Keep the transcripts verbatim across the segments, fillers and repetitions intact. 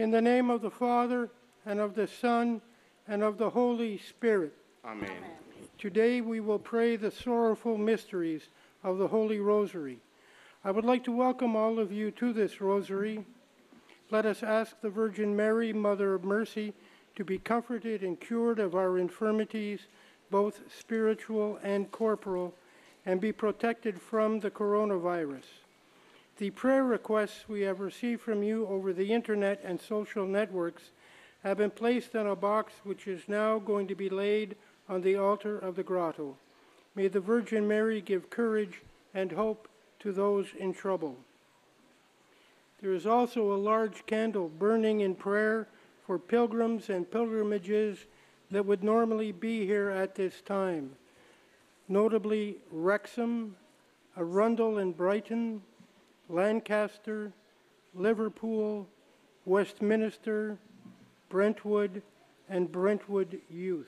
In the name of the Father, and of the Son, and of the Holy Spirit. Amen. Today we will pray the sorrowful mysteries of the Holy Rosary. I would like to welcome all of you to this rosary. Let us ask the Virgin Mary, Mother of Mercy, to be comforted and cured of our infirmities, both spiritual and corporal, and be protected from the coronavirus. The prayer requests we have received from you over the internet and social networks have been placed in a box which is now going to be laid on the altar of the grotto. May the Virgin Mary give courage and hope to those in trouble. There is also a large candle burning in prayer for pilgrims and pilgrimages that would normally be here at this time, notably Wrexham, Arundel and Brighton, Lancaster, Liverpool, Westminster, Brentwood, and Brentwood Youth.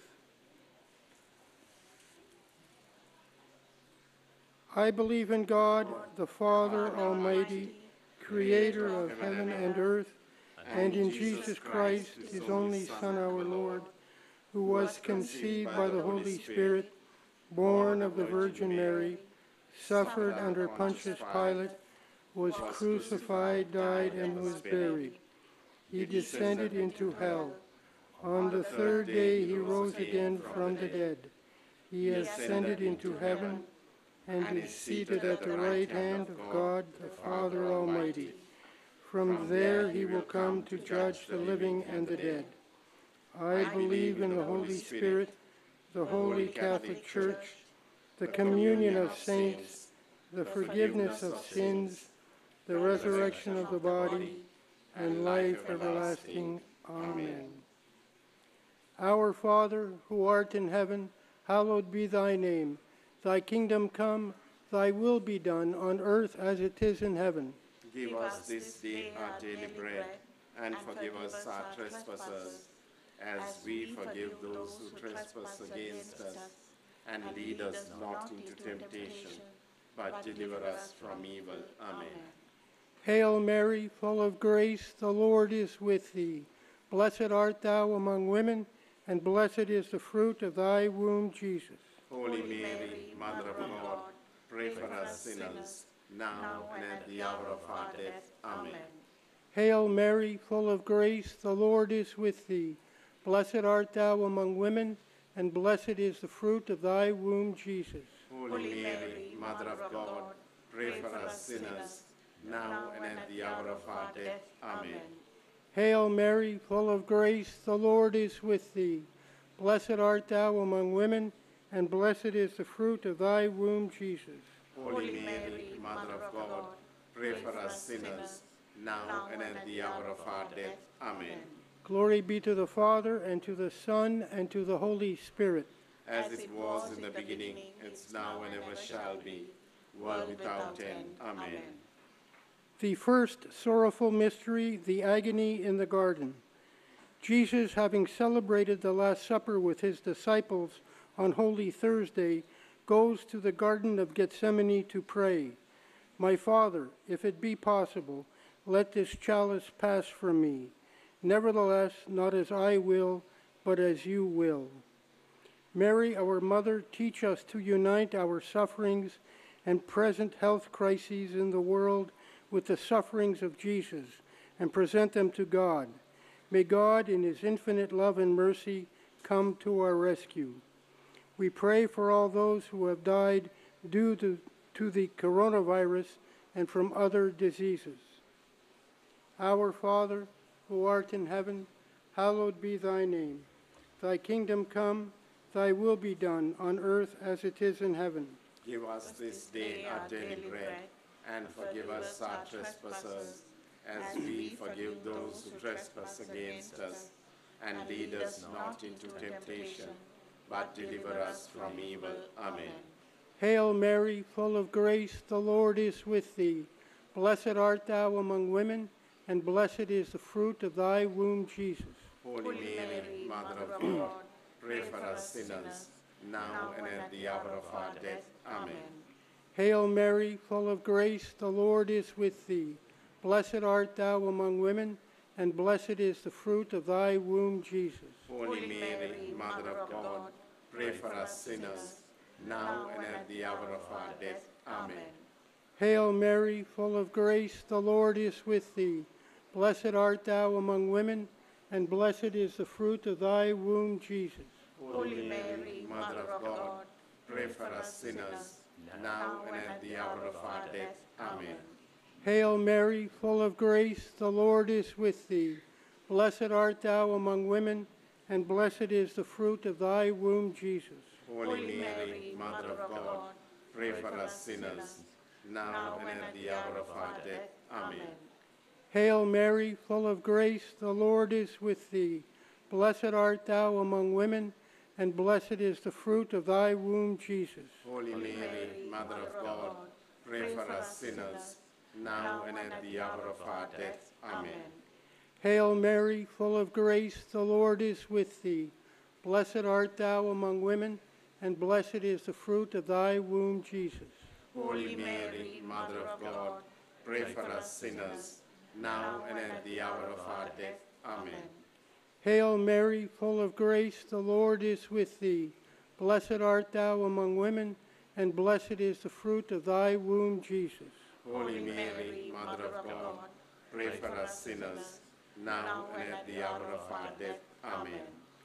I believe in God, the Father Almighty, creator of heaven and earth, and in Jesus Christ, his only Son, our Lord, who was conceived by the Holy Spirit, born of the Virgin Mary, suffered under Pontius Pilate, was crucified, died, and was buried. He descended into hell. On the third day he rose again from the dead. He ascended into heaven and is seated at the right hand of God, the Father Almighty. From there he will come to judge the living and the dead. I believe in the Holy Spirit, the Holy Catholic Church, the communion of saints, the forgiveness of sins, the resurrection of the body, and life everlasting. Amen. Our Father, who art in heaven, hallowed be thy name. Thy kingdom come, thy will be done on earth as it is in heaven. Give us this day our daily bread, and forgive us our trespasses, as we forgive those who trespass against us. And lead us not into temptation, but deliver us from evil. Amen. Hail Mary, full of grace, the Lord is with thee. Blessed art thou among women, and blessed is the fruit of thy womb, Jesus. Holy Mary, Mother of God, pray for us sinners, now and at the hour of our death. Amen. Hail Mary, full of grace, the Lord is with thee. Blessed art thou among women, and blessed is the fruit of thy womb, Jesus. Holy Mary, Mother of God, pray for us sinners, now and at the hour of our death. Amen. Hail Mary, full of grace, the Lord is with thee. Blessed art thou among women, and blessed is the fruit of thy womb, Jesus. Holy Mary, Mother of God, pray for us sinners, now and at the hour of our death. Amen. Glory be to the Father, and to the Son, and to the Holy Spirit. As it was in the beginning, it's now and ever shall be, world without end. Amen. The first sorrowful mystery, the agony in the garden. Jesus, having celebrated the Last Supper with his disciples on Holy Thursday, goes to the Garden of Gethsemane to pray. My Father, if it be possible, let this chalice pass from me. Nevertheless, not as I will, but as you will. Mary, our Mother, teach us to unite our sufferings and present health crises in the world with the sufferings of Jesus and present them to God. May God, in his infinite love and mercy, come to our rescue. We pray for all those who have died due to, to the coronavirus and from other diseases. Our Father, who art in heaven, hallowed be thy name. Thy kingdom come, thy will be done on earth as it is in heaven. Give us this day our daily bread, and forgive us our trespasses, as we forgive those who trespass against us. And lead us not into temptation, but deliver us from evil. Amen. Hail Mary, full of grace, the Lord is with thee. Blessed art thou among women, and blessed is the fruit of thy womb, Jesus. Holy Mary, Mother of God, pray for us sinners, now and at the hour of our death. Amen. Hail Mary, full of grace, the Lord is with thee. Blessed art thou among women, and blessed is the fruit of thy womb, Jesus. Holy Mary, Mother of God, pray for us sinners, now and at the hour of our death. Amen. Hail Mary, full of grace, the Lord is with thee. Blessed art thou among women, and blessed is the fruit of thy womb, Jesus. Holy Mary, Mother of God, pray for us sinners, now and at the hour of our death. Amen. Hail Mary, full of grace, the Lord is with thee. Blessed art thou among women, and blessed is the fruit of thy womb, Jesus. Holy Mary, Mother of God, pray for us sinners, now and at the hour of our death. Amen. Hail Mary, full of grace, the Lord is with thee. Blessed art thou among women, and blessed is the fruit of thy womb, Jesus. Holy Mary, Mother of God, pray for us sinners, now and at the hour of our death. Amen. Hail Mary, full of grace, the Lord is with thee. Blessed art thou among women, and blessed is the fruit of thy womb, Jesus. Holy Mary, Mother of God, pray for us sinners, now and at the hour of our death. Amen. Hail Mary, full of grace, the Lord is with thee. Blessed art thou among women, and blessed is the fruit of thy womb, Jesus. Holy Mary, Mother of God, pray for us sinners, now and at the hour of our death. Amen.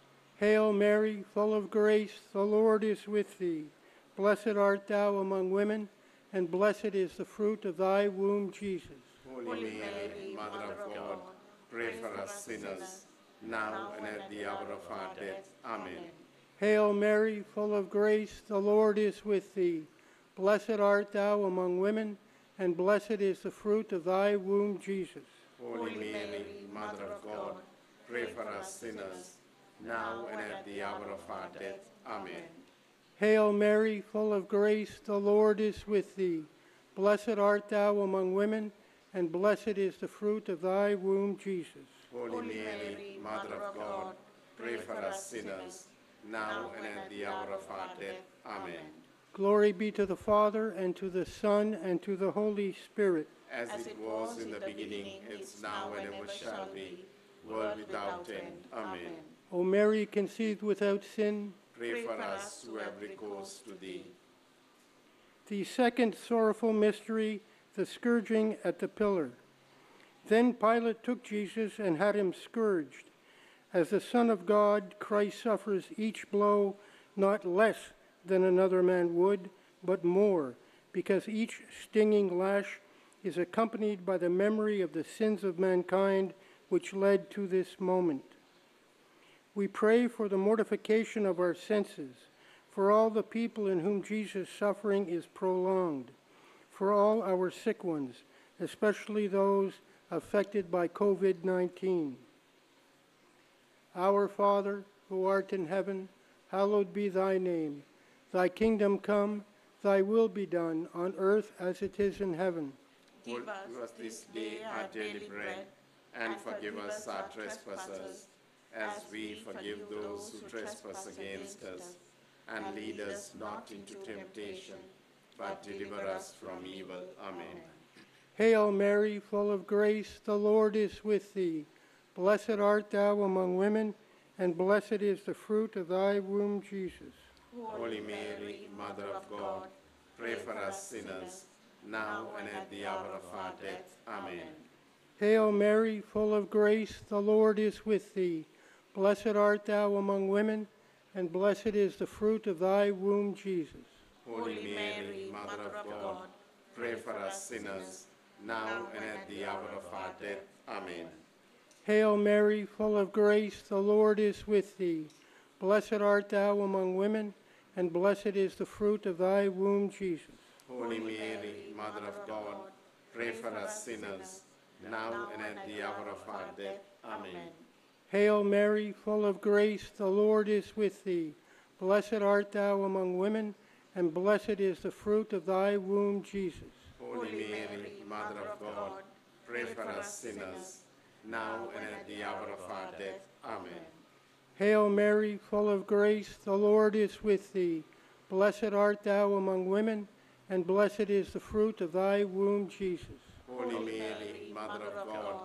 Hail Mary, full of grace, the Lord is with thee. Blessed art thou among women, and blessed is the fruit of thy womb, Jesus. Holy Mary, Mother of God, pray for us sinners, now and at the hour of our death. Amen. Hail Mary, full of grace, the Lord is with thee. Blessed art thou among women, and blessed is the fruit of thy womb, Jesus. Holy Mary, Mother of God, pray for us sinners, now and at the hour of our death. Amen. Hail Mary, full of grace, the Lord is with thee. Blessed art thou among women, and blessed is the fruit of thy womb, Jesus. Holy Mary, Mother of God, pray for us sinners, now and at the hour of our death. Amen. Glory be to the Father, and to the Son, and to the Holy Spirit. As it was in the beginning, is now, and ever shall be, world without end. Amen. O Mary, conceived without sin, Pray for us who have recourse to thee. the second sorrowful mystery, the scourging at the pillar. Then Pilate took Jesus and had him scourged. As the Son of God, Christ suffers each blow not less than another man would, but more, because each stinging lash is accompanied by the memory of the sins of mankind which led to this moment. We pray for the mortification of our senses, for all the people in whom Jesus' suffering is prolonged, for all our sick ones, especially those affected by COVID nineteen. Our Father, who art in heaven, hallowed be thy name. Thy kingdom come, thy will be done, on earth as it is in heaven. Give us this day our daily bread, and forgive us our trespasses, as we forgive those who trespass against us. And lead us not into temptation, but deliver us from evil. Amen. Hail Mary, full of grace, the Lord is with thee. Blessed art thou among women, and blessed is the fruit of thy womb, Jesus. Holy Mary, Mother of God, pray for us sinners, now and at the hour of our death. Amen. Hail Mary, full of grace, the Lord is with thee. Blessed art thou among women, and blessed is the fruit of thy womb, Jesus. Holy Mary, Mother of God, pray for us sinners, now and at the hour of our death. Amen. Hail Mary, full of grace, the Lord is with thee. Blessed art thou among women, and blessed is the fruit of thy womb, Jesus. Holy Mary, Mother of God, pray for us sinners, now and at the hour of our death. Amen. Hail Mary, full of grace, the Lord is with thee. Blessed art thou among women, and blessed is the fruit of thy womb, Jesus. Holy Mary, Mother of God, pray for us sinners, now and at the hour of our death. Amen. Hail Mary, full of grace, the Lord is with thee. Blessed art thou among women, and blessed is the fruit of thy womb, Jesus. Holy Mary, Mother of God,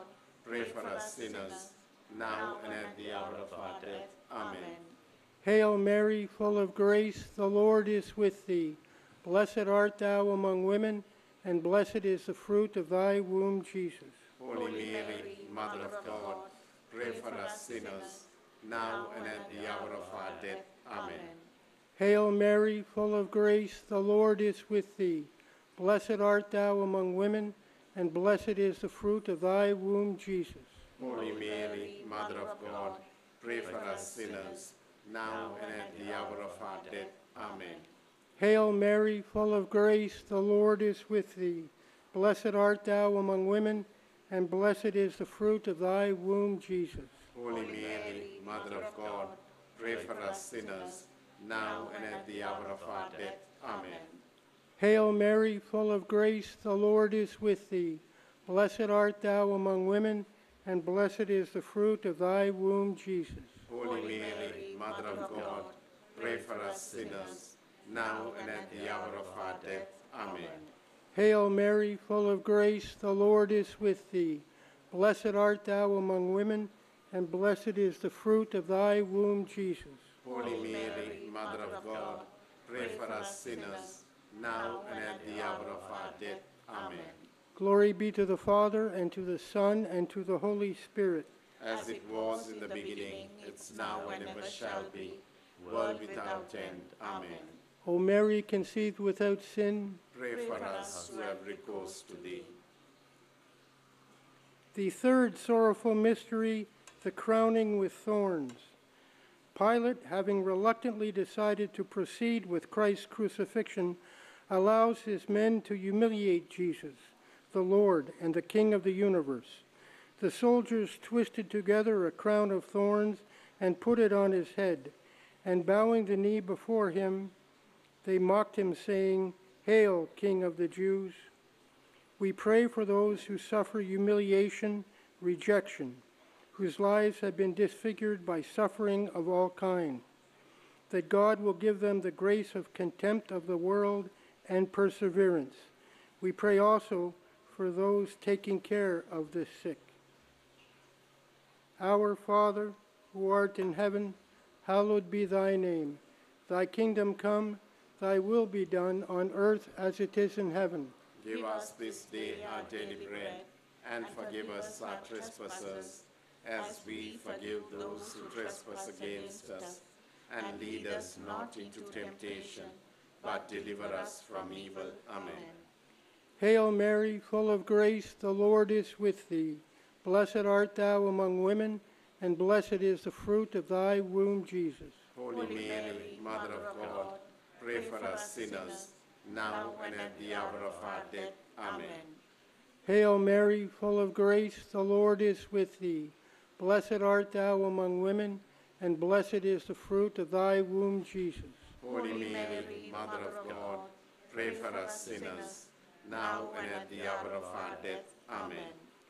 pray for us sinners, now and at the hour of our death. Amen. Hail Mary, full of grace, the Lord is with thee. Blessed art thou among women, and blessed is the fruit of thy womb, Jesus. Holy Mary, Mother of God, pray for us sinners, now and at the hour of our death. Amen. Hail Mary, full of grace, the Lord is with thee. Blessed art thou among women, and blessed is the fruit of thy womb, Jesus. Holy Mary, Mother of God, pray for us sinners, now and at the hour of our death. Amen. Hail Mary, full of grace, the Lord is with thee. Blessed art thou among women, and blessed is the fruit of thy womb, Jesus. Holy Mary, Mother of God, pray for us sinners, now and at the hour of our death. Amen. Hail Mary, full of grace, the Lord is with thee. Blessed art thou among women, and blessed is the fruit of thy womb, Jesus. Holy Mary, Mother of God, pray for us sinners, now and at the hour of our death. Amen. Hail Mary, full of grace, the Lord is with thee. Blessed art thou among women, and blessed is the fruit of thy womb, Jesus. Holy Mary, Mother of God, pray for us sinners, now and at the hour of our death. Amen. Glory be to the Father, and to the Son, and to the Holy Spirit. As it was in the beginning, it's now and ever shall be, world without end. Amen. O Mary, conceived without sin, Pray for us who have recourse to thee. the third sorrowful mystery, the crowning with thorns. Pilate, having reluctantly decided to proceed with Christ's crucifixion, allows his men to humiliate Jesus, the Lord and the King of the universe. The soldiers twisted together a crown of thorns and put it on his head, and bowing the knee before him, they mocked him, saying, "Hail, King of the Jews!" We pray for those who suffer humiliation, rejection, whose lives have been disfigured by suffering of all kind, that God will give them the grace of contempt of the world and perseverance. We pray also for those taking care of the sick. Our Father, who art in heaven, hallowed be thy name. Thy kingdom come, thy will be done on earth as it is in heaven. Give us this day our daily bread, and forgive us our trespasses, as we forgive those who trespass against us. And lead us not into temptation, but deliver us from evil. Amen. Hail Mary, full of grace, the Lord is with thee. Blessed art thou among women, and blessed is the fruit of thy womb, Jesus. Holy Mary, Mother of God, pray for us sinners, now and at the hour of our death. Amen. Hail Mary, full of grace, the Lord is with thee. Blessed art thou among women, and blessed is the fruit of thy womb, Jesus. Holy Mary, Mother of God, pray for us sinners, now and at the hour of our death. Amen.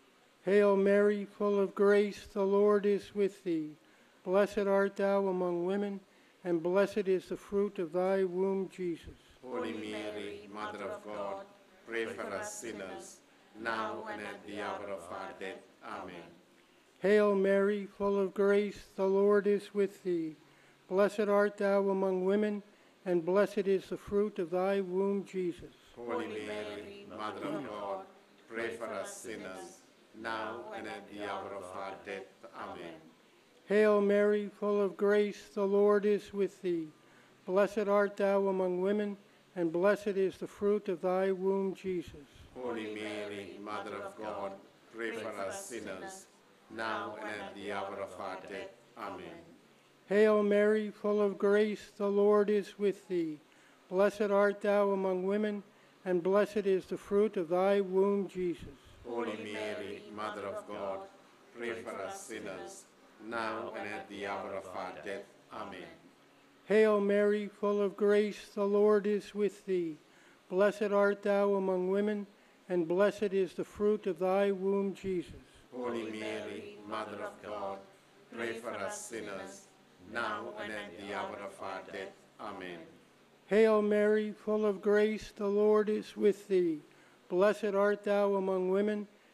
Hail Mary, full of grace, the Lord is with thee. Blessed art thou among women, and blessed is the fruit of thy womb, Jesus. Holy Mary, Mother of God, pray for us sinners, now and at the hour of our death. Amen. Hail Mary, full of grace, the Lord is with thee. Blessed art thou among women, and blessed is the fruit of thy womb, Jesus. Holy Mary, Mother of God, pray for us sinners, now and at the hour of our death. Amen. Hail Mary, full of grace, the Lord is with thee. Blessed art thou among women, and blessed is the fruit of thy womb, Jesus. Holy Mary, Mother of God, pray for us sinners, now and at the hour of our death. Amen. Hail Mary, full of grace, the Lord is with thee. Blessed art thou among women, and blessed is the fruit of thy womb, Jesus. Holy Mary, Mother of God, pray for us sinners, now and at the hour of our death. Amen. Hail Mary, full of grace, the Lord is with thee. Blessed art thou among women, and blessed is the fruit of thy womb, Jesus. Holy Mary, Mother of God, pray for us sinners, now and at the hour of our death. Amen. Hail Mary, full of grace, the Lord is with thee. Blessed art thou among women,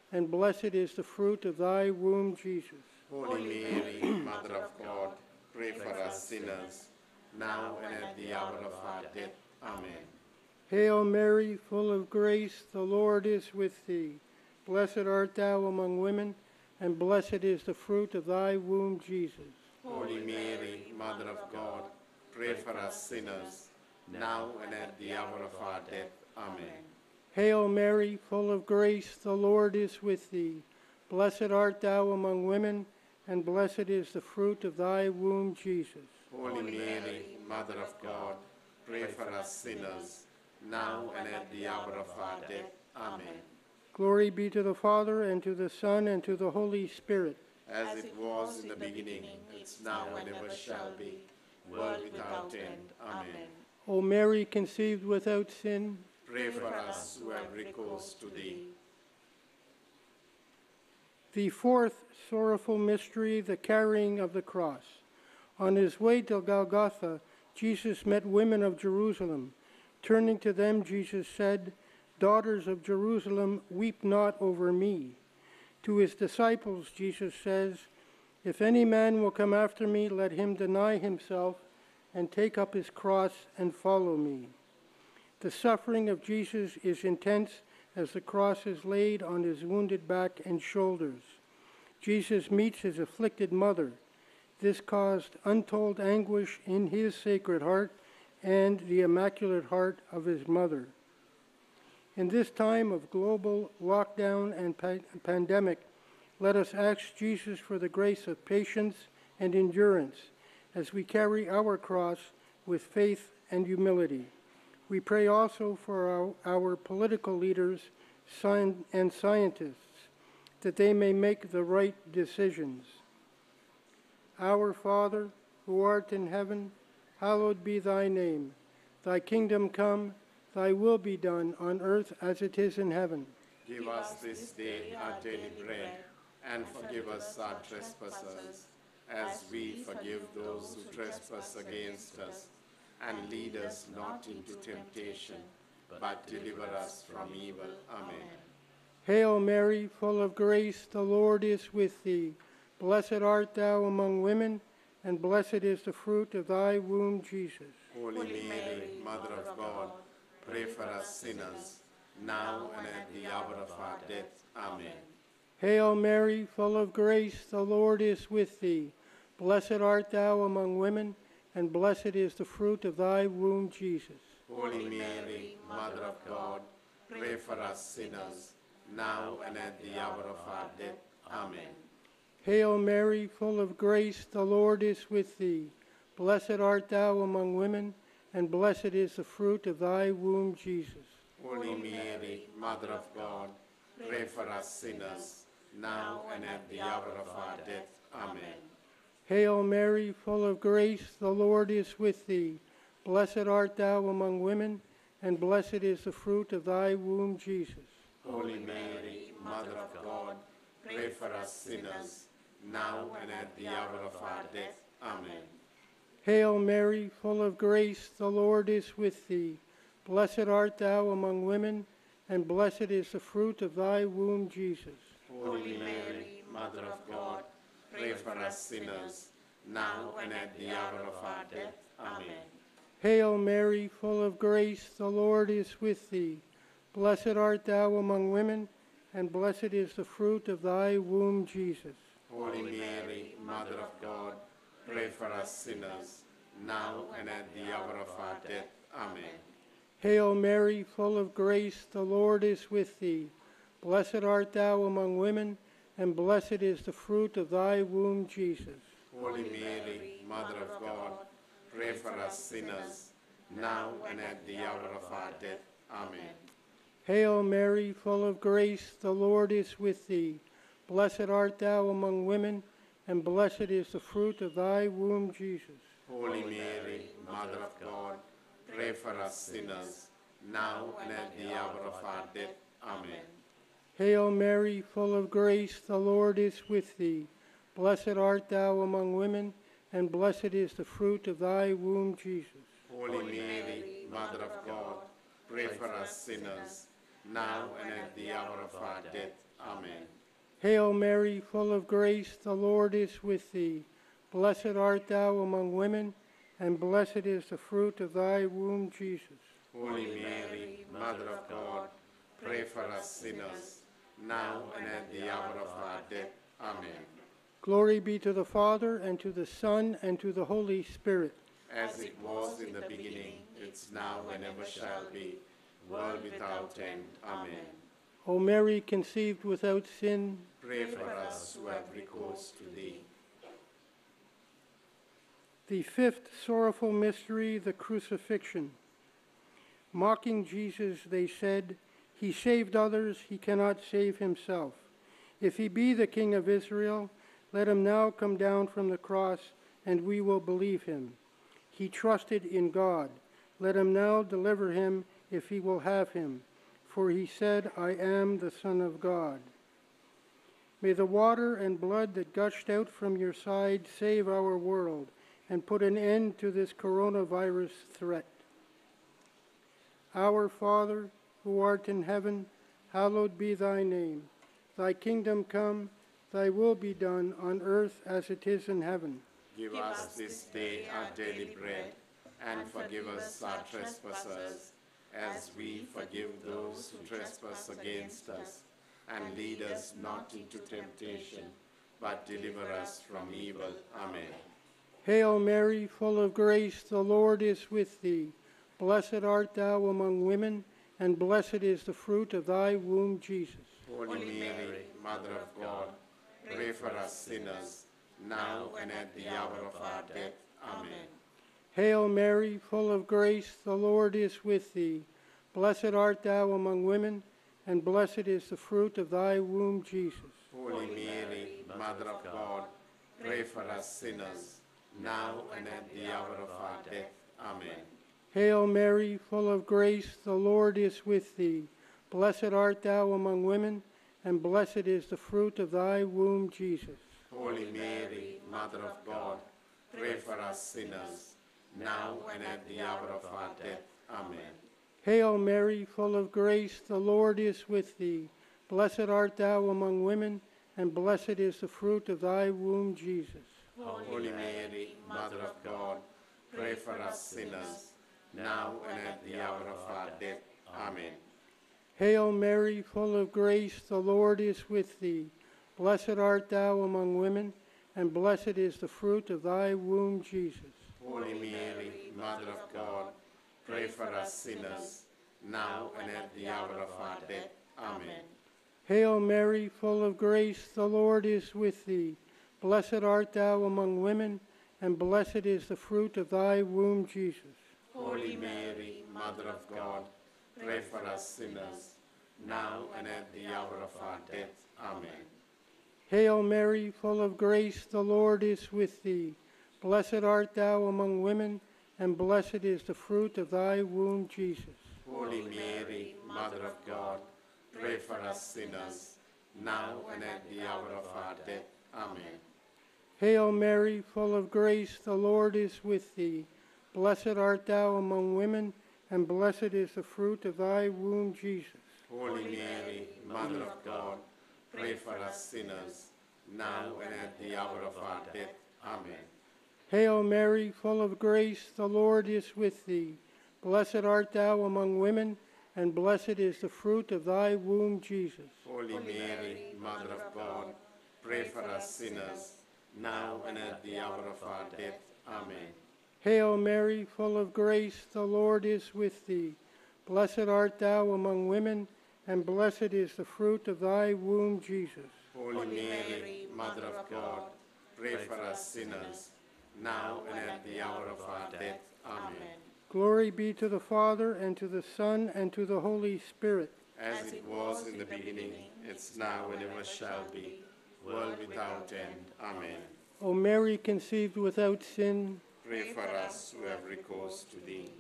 and blessed is the fruit of thy womb, Jesus. Holy Mary, Mother of God, pray for us sinners, now and at the hour of our death. Amen. Hail Mary, full of grace, the Lord is with thee. Blessed art thou among women, and blessed is the fruit of thy womb, Jesus. Holy Mary, Mother of God, pray for us sinners, now and at the hour of our death. Amen. Hail Mary, full of grace, the Lord is with thee. Blessed art thou among women, and blessed is the fruit of thy womb, Jesus. Holy Mary, Mother of God, pray for us sinners, now and at the hour of our death. Amen. Glory be to the Father, and to the Son, and to the Holy Spirit. As it was in the beginning, it's now and ever shall be, world without end. Amen. O Mary, conceived without sin, Pray for us who have recourse to thee. the fourth sorrowful mystery, the carrying of the cross. On his way to Golgotha, Jesus met women of Jerusalem. Turning to them, Jesus said, "Daughters of Jerusalem, weep not over me." To his disciples, Jesus says, "If any man will come after me, let him deny himself and take up his cross and follow me." The suffering of Jesus is intense as the cross is laid on his wounded back and shoulders. Jesus meets his afflicted mother. This caused untold anguish in his sacred heart and the immaculate heart of his mother. In this time of global lockdown and pa- pandemic, let us ask Jesus for the grace of patience and endurance as we carry our cross with faith and humility. We pray also for our, our political leaders sci- and scientists, that they may make the right decisions. Our Father, who art in heaven, hallowed be thy name. Thy kingdom come, thy will be done on earth as it is in heaven. Give us this day our daily bread, and forgive us our trespasses, as we forgive those who trespass against us. And lead us not into temptation, but deliver us from evil. Amen. Hail Mary, full of grace, the Lord is with thee. Blessed art thou among women, and blessed is the fruit of thy womb, Jesus. Holy Mary, Mother of God, pray for us sinners, now and at the hour of our death. Amen. Hail Mary, full of grace, the Lord is with thee. Blessed art thou among women, and blessed is the fruit of thy womb, Jesus. Holy Mary, Mother of God, pray for us sinners, now and at the hour of our death. Amen. Hail Mary, full of grace, the Lord is with thee. Blessed art thou among women, and blessed is the fruit of thy womb, Jesus. Holy Mary, Mother of God, pray for us sinners, now and at the hour of our death. Amen. Hail Mary, full of grace, the Lord is with thee. Blessed art thou among women, and blessed is the fruit of thy womb, Jesus. Holy Mary, Mother of God, pray for us sinners, now and at the hour of our death. Amen. Hail Mary, full of grace, the Lord is with thee. Blessed art thou among women, and blessed is the fruit of thy womb, Jesus. Holy Mary, Mother of God, pray for us sinners, now and at the hour of our death. Amen. Hail Mary, full of grace, the Lord is with thee. Blessed art thou among women, and blessed is the fruit of thy womb, Jesus. Holy Mary, Mother of God, pray for us sinners, now and at the hour of our death. Amen. Hail Mary, full of grace, the Lord is with thee. Blessed art thou among women, and blessed is the fruit of thy womb, Jesus. Holy Mary, Mother of God, pray for us sinners, now and at the hour of our death. Amen. Hail Mary, full of grace, the Lord is with thee. Blessed art thou among women, and blessed is the fruit of thy womb, Jesus. Holy Mary, Mother of God, pray for us sinners, now and at the hour of our death. Amen. Hail Mary, full of grace, the Lord is with thee. Blessed art thou among women, and blessed is the fruit of thy womb, Jesus. Holy Mary, Mother of God, pray for us sinners, now and at the hour of our death. Amen. Hail Mary, full of grace, the Lord is with thee. Blessed art thou among women, and blessed is the fruit of thy womb, Jesus. Holy Mary, Mother of God, pray for us sinners, now and at the hour of our death. Amen. Glory be to the Father, and to the Son, and to the Holy Spirit. As it was in the beginning, it's now and ever shall be, world without end. Amen. O Mary, conceived without sin, Pray for us who have recourse to thee. the fifth sorrowful mystery, the crucifixion. Mocking Jesus, they said, "He saved others, he cannot save himself. If he be the King of Israel, let him now come down from the cross, and we will believe him. He trusted in God. Let him now deliver him if he will have him. For he said, I am the Son of God. May the water and blood that gushed out from your side save our world and put an end to this coronavirus threat. Our Father, who art in heaven, hallowed be thy name. Thy kingdom come, thy will be done on earth as it is in heaven. Give us this day our daily bread, and forgive us our trespasses, as we forgive those who trespass against us. And lead us not into temptation, but deliver us from evil. Amen. Hail Mary, full of grace, the Lord is with thee. Blessed art thou among women, and blessed is the fruit of thy womb, Jesus. Holy Mary, Mother of God, pray for us sinners, now and at the hour of our death. Amen. Hail Mary, full of grace, the Lord is with thee. Blessed art thou among women, and blessed is the fruit of thy womb, Jesus. Holy Mary, Mother of God, pray for us sinners, now and at the hour of our death. Amen. Hail Mary, full of grace, the Lord is with thee. Blessed art thou among women, and blessed is the fruit of thy womb, Jesus. Holy Mary, Mother of God, pray for us sinners, now and at the hour of our death. Amen. Hail Mary, full of grace, the Lord is with thee. Blessed art thou among women, and blessed is the fruit of thy womb, Jesus. Holy Mary, Mother of God, pray for us sinners, now and at the hour of our death. Amen. Hail Mary, full of grace, the Lord is with thee. Blessed art thou among women, and blessed is the fruit of thy womb, Jesus. Holy Mary, Mother of God, pray for us sinners, now and at the hour of our death. Amen. Hail Mary, full of grace, the Lord is with thee. Blessed art thou among women, and blessed is the fruit of thy womb, Jesus. Holy Mary, Mother of God, pray for us sinners, now and at the hour of our death. Amen. Hail Mary, full of grace, the Lord is with thee. Blessed art thou among women, and blessed is the fruit of thy womb, Jesus. Holy Mary, Mother of God, pray for us sinners, now and at the hour of our death. Amen. Hail Mary, full of grace, the Lord is with thee. Blessed art thou among women, and blessed is the fruit of thy womb, Jesus. Holy Mary, Mother of God, pray for us sinners, now and at the hour of our death. Amen. Hail Mary, full of grace, the Lord is with thee. Blessed art thou among women, and blessed is the fruit of thy womb, Jesus. Holy Mary, Mother of God, pray for us sinners, now and at the hour of our death. Amen. Hail Mary, full of grace, the Lord is with thee. Blessed art thou among women, and blessed is the fruit of thy womb, Jesus. Holy Mary, Mother of God, pray for us sinners, now and at the hour of our death. Amen. Glory be to the Father, and to the Son, and to the Holy Spirit. As it was in the beginning, it's now and ever shall be, world without end. Amen. O Mary, conceived without sin, Pray for us who have recourse to thee.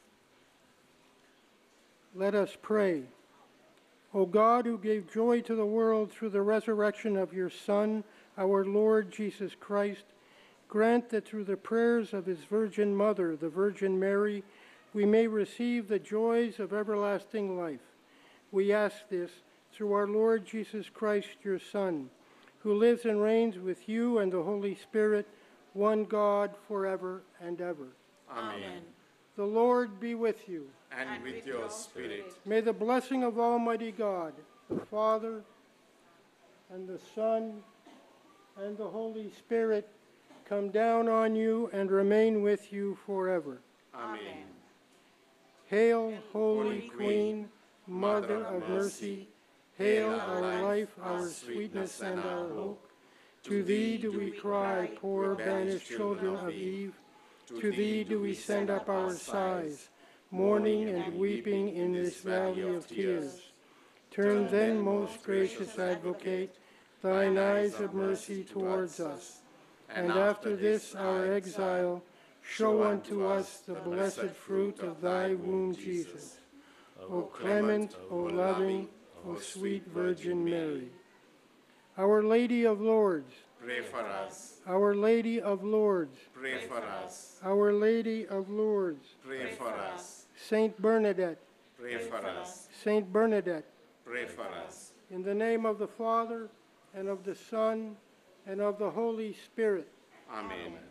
let us pray. O God, who gave joy to the world through the resurrection of your Son, our Lord Jesus Christ, grant that through the prayers of his Virgin Mother, the Virgin Mary, we may receive the joys of everlasting life. We ask this through our Lord Jesus Christ, your Son, who lives and reigns with you and the Holy Spirit, one God, forever and ever. Amen. The Lord be with you. And with your spirit. May the blessing of Almighty God, the Father, and the Son, and the Holy Spirit come down on you and remain with you forever. Amen. Hail, Holy Holy Queen, Queen, Mother of mercy. Hail our life, our sweetness, and our hope. To thee do we cry, poor banished children of Eve. To thee do we send up our sighs, mourning and weeping in this valley of tears. Turn then, most gracious Advocate, thine eyes of mercy towards us, and after this our exile, show unto us the blessed fruit of thy womb, Jesus. O clement, O loving, O sweet Virgin Mary. Our Lady of Lourdes, Pray for us. Our Lady of Lourdes, Pray for us. Our Lady of Lourdes, Pray for us. Saint Bernadette, Pray for us. Saint Bernadette, Pray for us. in the name of the Father, and of the Son, and of the Holy Spirit. Amen.